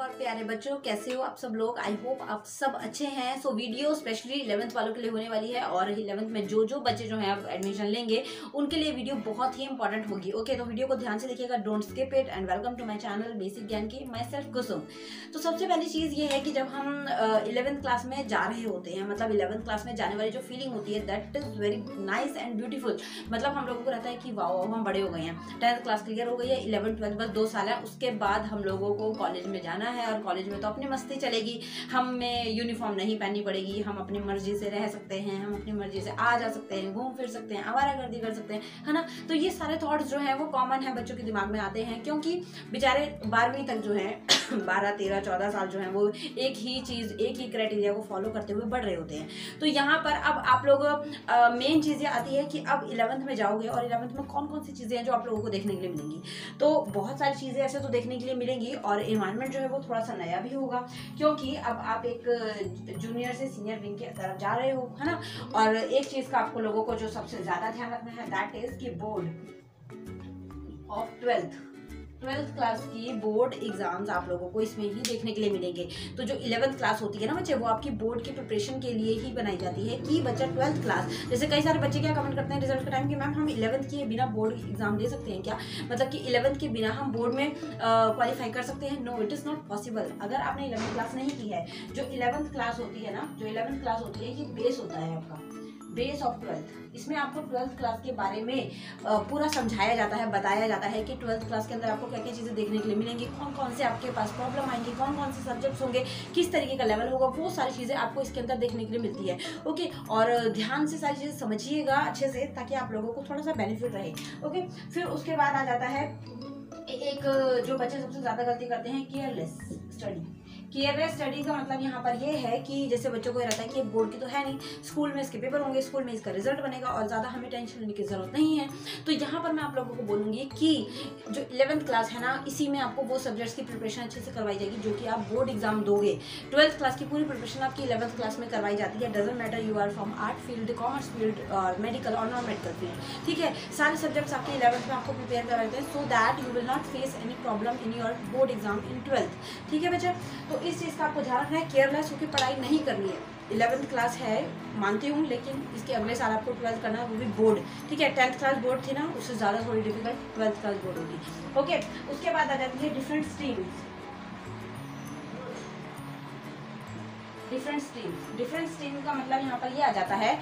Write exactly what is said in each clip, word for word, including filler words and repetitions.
और प्यारे बच्चों, कैसे हो आप सब लोग। आई होप आप सब अच्छे हैं। सो वीडियो स्पेशली इलेवेंथ वालों के लिए होने वाली है और इलेवेंथ में जो जो बच्चे जो हैं अब एडमिशन लेंगे उनके लिए वीडियो बहुत ही इंपॉर्टेंट होगी। ओके, तो वीडियो को ध्यान से देखिएगा, don't skip it and welcome to my channel basic ज्ञान की, माई सेल्फ कुसुम। तो सबसे पहली चीज़ ये है कि जब हम इलेवेंथ क्लास में जा रहे होते हैं, मतलब इलेवेंथ क्लास में जाने वाली जो फीलिंग होती है that is very nice and beautiful. मतलब हम लोगों को रहता है कि वाओ हम बड़े हो गए हैं, टेंथ क्लास क्लियर हो गई है, इलेवन ट्वेल्थ बस दो साल है, उसके बाद हम लोगों को कॉलेज में जाना है और कॉलेज में तो अपनी मस्ती चलेगी, हमें यूनिफॉर्म नहीं पहननी पड़ेगी, हम अपनी मर्जी से रह सकते हैं, हम अपनी मर्जी से आ जा सकते हैं, घूम फिर सकते हैं, आवारागर्दी कर सकते हैं, है ना। तो ये सारे थॉट्स जो हैं वो कॉमन है, बच्चों के दिमाग में आते हैं, क्योंकि बेचारे बारहवीं तक जो है बारह तेरह चौदह साल जो है वो एक ही चीज़ एक ही क्राइटेरिया को फॉलो करते हुए बढ़ रहे होते हैं। तो यहाँ पर अब आप लोग मेन चीज़ें आती है कि अब इलेवेंथ में जाओगे और इलेवेंथ में कौन कौन सी चीज़ें हैं जो आप लोगों को देखने के लिए मिलेंगी। तो बहुत सारी चीज़ें ऐसे तो देखने के लिए मिलेंगी और एनवायरनमेंट जो है वो थोड़ा सा नया भी होगा, क्योंकि अब आप एक जूनियर से सीनियर विंग की तरफ जा रहे हो, है ना। और एक चीज़ का आपको लोगों को जो सबसे ज़्यादा ध्यान रखना है दैट इज कि board of twelfth twelfth class की बोर्ड एग्जाम्स आप लोगों को इसमें ही देखने के लिए मिलेंगे। तो जो इलेवेंथ क्लास होती है ना बच्चे, वो आपकी बोर्ड की प्रिपरेशन के लिए ही बनाई जाती है कि बच्चा ट्वेल्थ क्लास, जैसे कई सारे बच्चे क्या कमेंट करते हैं रिजल्ट के टाइम कि मैम हम इलेवेंथ के बिना बोर्ड एग्जाम दे सकते हैं क्या, मतलब कि इलेवेंथ के बिना हम बोर्ड में क्वालिफाई कर सकते हैं। No, it is not possible. अगर आपने इलेवेंथ क्लास नहीं की है, जो इलेवेंथ क्लास होती है ना, जो इलेवेंथ क्लास होती है ये बेस होता है आपका, बेस ऑफ ट्वेल्थ। इसमें आपको ट्वेल्थ क्लास के बारे में पूरा समझाया जाता है, बताया जाता है कि ट्वेल्थ क्लास के अंदर आपको क्या क्या चीज़ें देखने के लिए मिलेंगी, कौन कौन से आपके पास प्रॉब्लम आएंगी, कौन कौन से सब्जेक्ट्स होंगे, किस तरीके का लेवल होगा, वो सारी चीज़ें आपको इसके अंदर देखने के लिए मिलती है। ओके, और ध्यान से सारी चीज़ें समझिएगा अच्छे से, ताकि आप लोगों को थोड़ा सा बेनिफिट रहे। ओके, फिर उसके बाद आ जाता है एक जो बच्चे सबसे ज़्यादा गलती करते हैं, केयरलेस स्टडी। केयरलेस स्टडी का मतलब यहाँ पर ये है कि जैसे बच्चों को ये रहता है कि बोर्ड की तो है नहीं, स्कूल में इसके पेपर होंगे, स्कूल में इसका रिजल्ट बनेगा और ज़्यादा हमें टेंशन लेने की ज़रूरत नहीं है। तो यहाँ पर मैं आप लोगों को बोलूँगी कि जो इलेवेंथ क्लास है ना, इसी में आपको वो सब्जेक्ट्स की प्रिपरेशन अच्छे से करवाई जाएगी जो कि आप बोर्ड एग्जाम दोगे। ट्वेल्थ क्लास की पूरी प्रिपरेशन आपकी इलेवेंथ क्लास में करवाई जाती है। Doesn't matter you are from art field, commerce field और मेडिकल और नॉन मेडिकल फील्ड, ठीक है। सारे सब्जेक्ट्स आपके इलेवेंथ में आपको प्रिपेयर करवाए जाते हैं so that you will not face any problem in your board exam in twelfth, ठीक है बच्चे। तो इस चीज़ का आपको ध्यान रखना है, केयरलेस होकर पढ़ाई नहीं करनी है। इलेवेंथ क्लास है मानती हूँ, लेकिन इसके अगले साल आपको ट्वेल्थ करना है, वो भी बोर्ड, ठीक है। टेंथ क्लास बोर्ड थी ना, उससे ज़्यादा थोड़ी डिफिकल्ट ट्वेल्थ क्लास बोर्ड होगी। ओके, उसके बाद आ जाती है different streams. Different stream different stream का मतलब यहाँ पर ये आ जाता है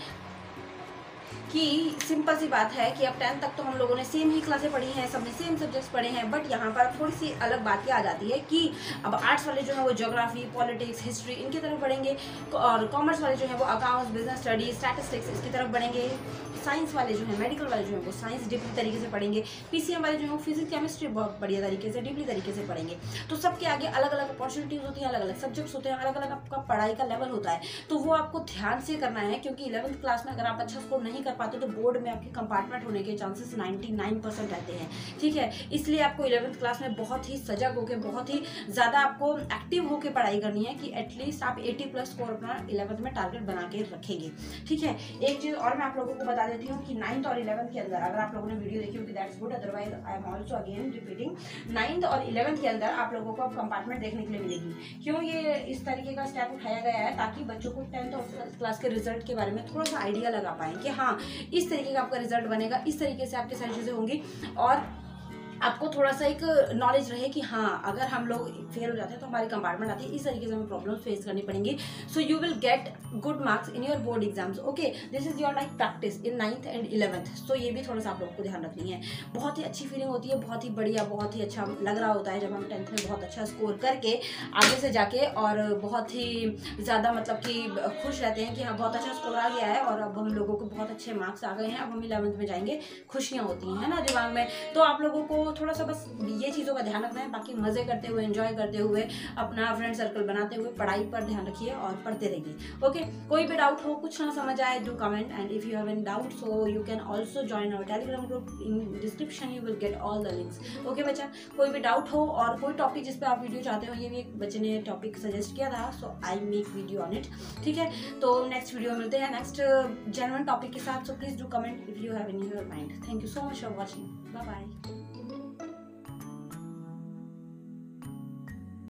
कि सिंपल सी बात है कि अब टेंथ तक तो हम लोगों ने सेम ही क्लासें पढ़ी हैं, सबने सेम सब्जेक्ट्स पढ़े हैं, बट यहाँ पर थोड़ी सी अलग बात ये आ जाती है कि अब आर्ट्स वाले जो है वो ज्योग्राफी, पॉलिटिक्स, हिस्ट्री इनकी तरफ बढ़ेंगे और कॉमर्स वाले जो है वो अकाउंट्स, बिजनेस स्टडीज, स्टैटिस्टिक्स इसकी तरफ बढ़ेंगे। साइंस वाले जो है, मेडिकल वाले जो है वो साइंस डीपली तरीके से पढ़ेंगे। पीसीएम वाले जो है वो फिजिक्स केमिस्ट्री बहुत बढ़िया तरीके से डीपली तरीके से पढ़ेंगे। तो सबके आगे अलग अलग अपॉर्चुनिटीज होती हैं, अलग अलग सब्जेक्ट्स होते हैं, अलग अलग आपका पढ़ाई का लेवल होता है। तो वो आपको ध्यान से करना है, क्योंकि इलेवेंथ क्लास में अगर आप अच्छा स्कोर नहीं कर पाते तो बोर्ड में आपके कंपार्टमेंट होने के चांसेस निन्यानवे परसेंट रहते हैं, ठीक है। इसलिए आपको इलेवेंथ क्लास में बहुत ही सजग होकर, बहुत ही ज़्यादा आपको एक्टिव होकर पढ़ाई करनी है कि एटलीस्ट आप अस्सी प्लस स्कोर अपना इलेवेंथ में टारगेट बना के रखेंगे, ठीक है। एक चीज़ और मैं आप लोगों को बता देती हूँ कि नाइन्थ और इलेवेंथ के अंदर, अगर आप लोगों ने वीडियो देखी होगी that's good, otherwise I am also again repeating, ninth और इलेवेंथ के अंदर आप लोगों को अब कंपार्टमेंट देखने के लिए मिलेगी। क्यों ये इस तरीके का स्टेप उठाया गया है, ताकि बच्चों को टेंथ और ट्वेल्थ क्लास के रिजल्ट के बारे में थोड़ा सा आइडिया लगा पाएँ कि हाँ इस तरीके का आपका रिजल्ट बनेगा, इस तरीके से आपकी सारी चीज़ें होंगी और आपको थोड़ा सा एक नॉलेज रहे कि हाँ अगर हम लोग फेल हो जाते हैं तो हमारी कंपार्टमेंट आती है, इस तरीके से हमें प्रॉब्लम फेस करनी पड़ेंगी। So you will get good marks in your board exams. Okay, this is your like practice in ninth and eleventh. So ये भी थोड़ा सा आप लोगों को ध्यान रखनी है। बहुत ही अच्छी फीलिंग होती है, बहुत ही बढ़िया, बहुत ही अच्छा लग रहा होता है जब हम टेंथ में बहुत अच्छा स्कोर करके आगे से जाके और बहुत ही ज़्यादा मतलब कि खुश रहते हैं कि हाँ बहुत अच्छा स्कोर आ गया है और अब हम लोगों को बहुत अच्छे मार्क्स आ गए हैं, अब हम इलेवेंथ में जाएंगे, खुशियाँ होती हैं ना दिमाग में। तो आप लोगों को थोड़ा सा बस ये चीज़ों का ध्यान रखना है, बाकी मज़े करते हुए, एंजॉय करते हुए, अपना फ्रेंड सर्कल बनाते हुए पढ़ाई पर ध्यान रखिए और पढ़ते रहिए। ओके, कोई भी डाउट हो, कुछ ना समझ आए, do comment and if you have any doubt so you can also join our Telegram group, in description you will get all the links. Okay बच्चा, कोई भी डाउट हो और कोई टॉपिक जिस पे आप वीडियो चाहते हो, ये भी एक बच्चे ने टॉपिक सजेस्ट किया था, so I make video on it, ठीक है। तो नेक्स्ट वीडियो मिलते हैं नेक्स्ट जेन्युइन टॉपिक के साथ। So please do comment if you have any your mind. Thank you so much for watching, bye bye.